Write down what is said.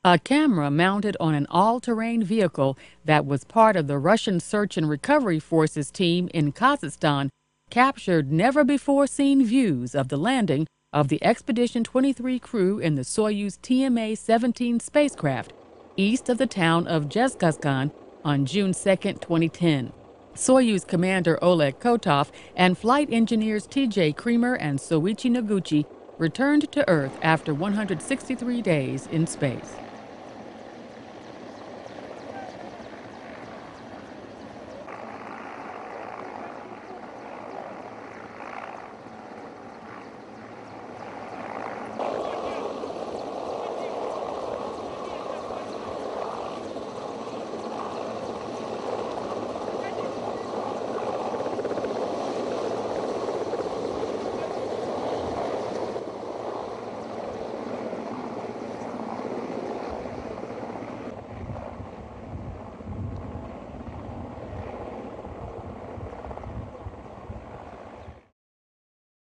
A camera mounted on an all-terrain vehicle that was part of the Russian Search and Recovery Forces team in Kazakhstan captured never-before-seen views of the landing of the Expedition 23 crew in the Soyuz TMA-17 spacecraft east of the town of Dzezhgazkan on June 2, 2010. Soyuz Commander Oleg Kotov and flight engineers T.J. Creamer and Soichi Noguchi returned to Earth after 163 days in space.